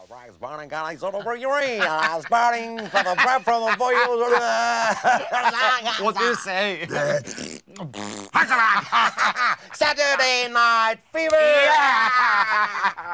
Rags burning, got sort of urine. I was burning from the breath from the boil. What do you say? Saturday Night Fever. Yeah.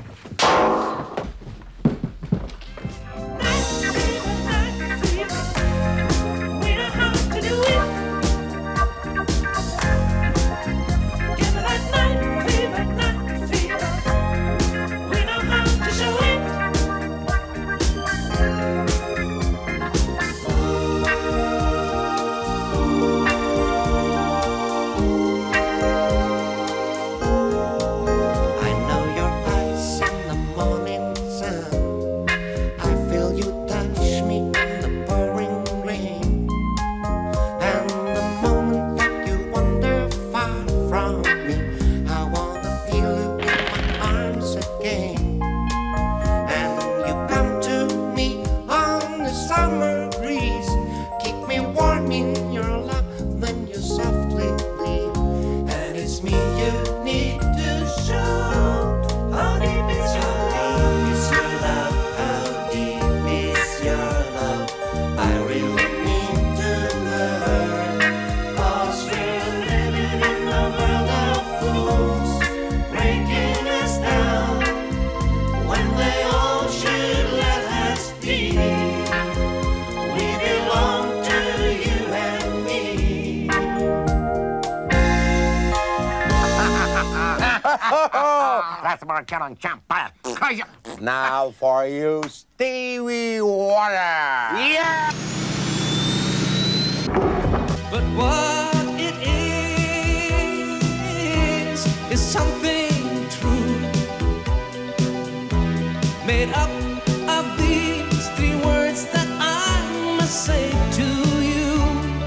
That's American champagne. Now for you, Stevie Wonder. Yeah! But what it is something true, made up of these three words that I must say to you.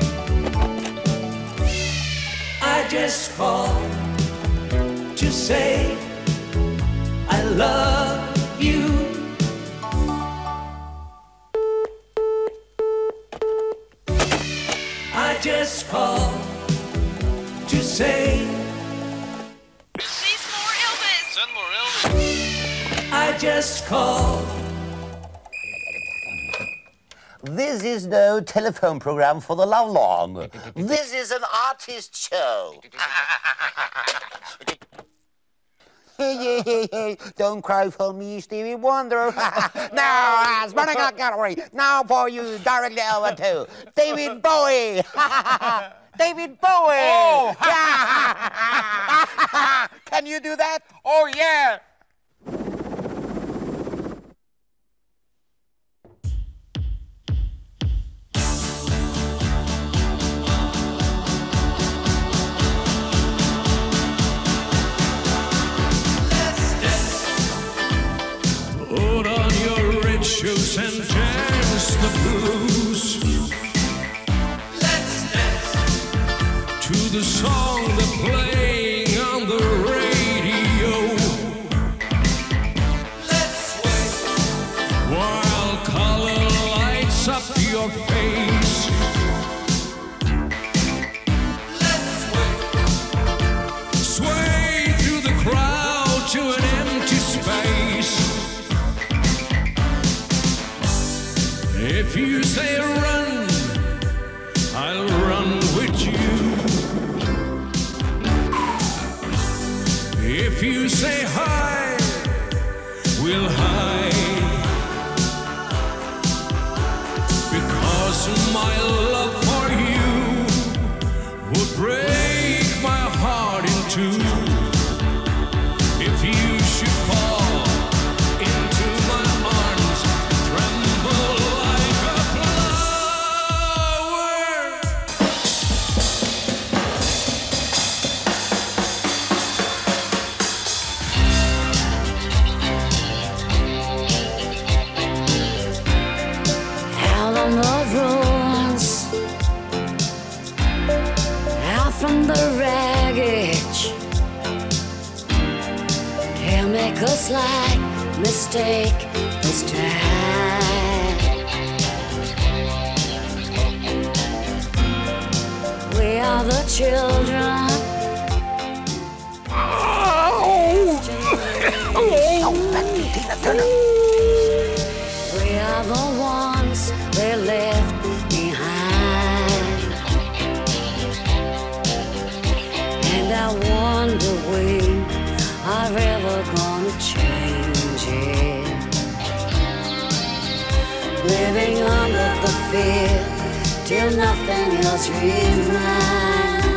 I just called to say I love you. I just called to say. Please, more Elvis. Send more Elvis. I just called. This is no telephone program for the lovelorn. This is an artist show. Don't cry for me, Stevie Wonder. Now, burning out gallery. Now for you, directly over to David Bowie. David Bowie. Oh. Can you do that? Oh, yeah. Put on your red shoes and dance the blues. Let's dance to the song that's playing on the radio. Let's sway While color lights up your face. Let's sway Sway through the crowd to an empty space. If you say run, I'll run with you. If you say hide, we'll hide. Because my love for you would break my heart in two. If you should fall into my arms, tremble like a flower. Out on the roads, out from the wreckage, can't make a slight mistake this time. We are the children. Oh, Tina Turner. are the ones they left behind. And I wonder we are ever gonna change it. Living under the fear till nothing else remains.